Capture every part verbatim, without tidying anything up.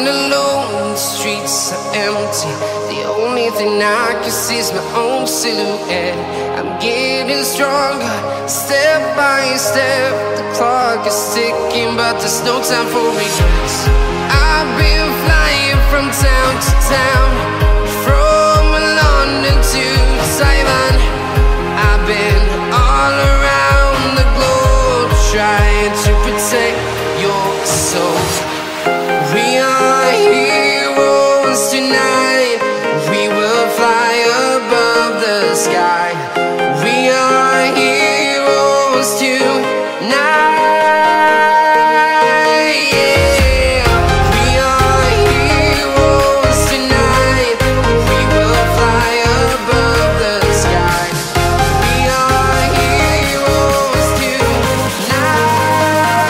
walking alone, the streets are empty. The only thing I can see is my own silhouette. I'm getting stronger, step by step. The clock is ticking, but there's no time for regrets. I've been flying from town to town, from London to Taiwan. I've been all around the globe, trying to protect your soul. We are heroes tonight. We will fly above the sky. We are heroes tonight. Yeah. We are heroes tonight. We will fly above the sky. We are heroes tonight.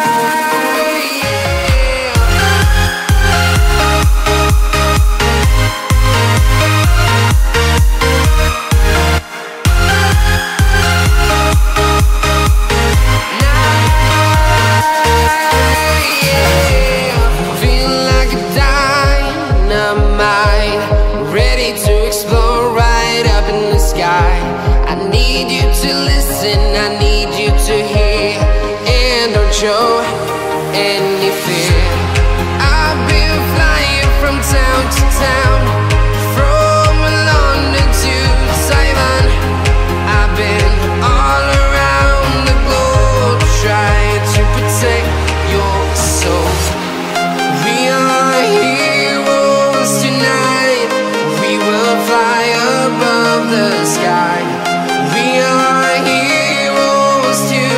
I need you to listen, I need you to hear, and don't show any fear. I've been flying from town to town, from London to Taiwan. I've been all around the globe, trying to protect your soul. We are heroes tonight. We will fly above the sky. We are heroes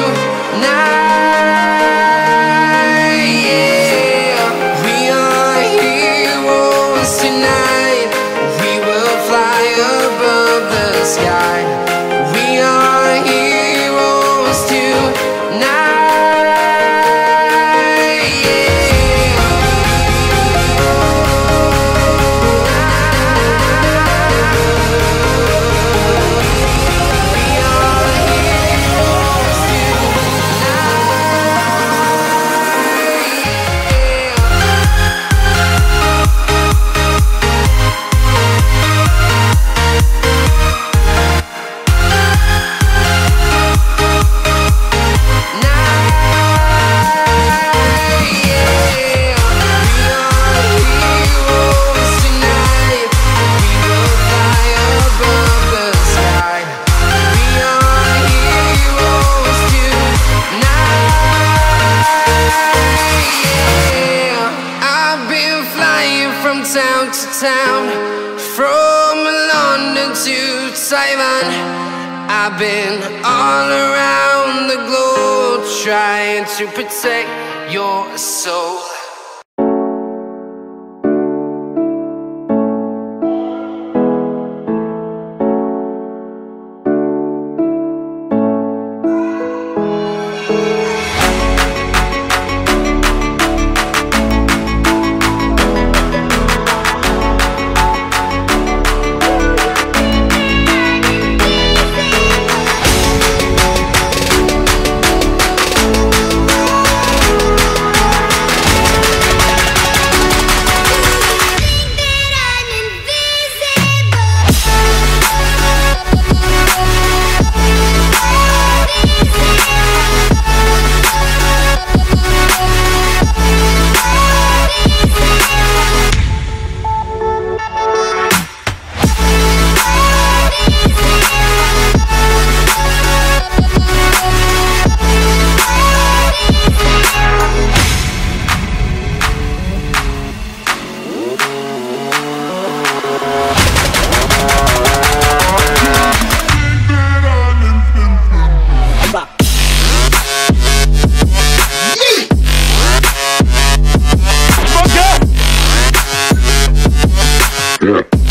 tonight. Yeah. We are heroes tonight. We will fly above the sky. We are heroes tonight. Town to town, from London to Taiwan. I've been all around the globe, trying to protect your soul. Yeah.